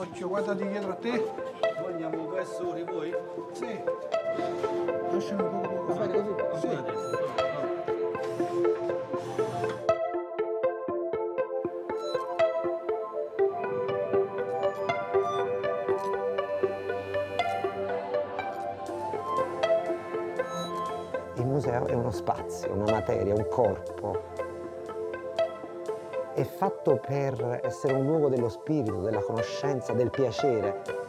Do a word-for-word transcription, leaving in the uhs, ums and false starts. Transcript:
Occhio, guardati dietro a te. Poi andiamo verso di voi? Sì. Lasciami un poco poco. Va bene così? Sì. Va bene. Il museo è uno spazio, una materia, un corpo. È fatto per essere un luogo dello spirito, della conoscenza, del piacere.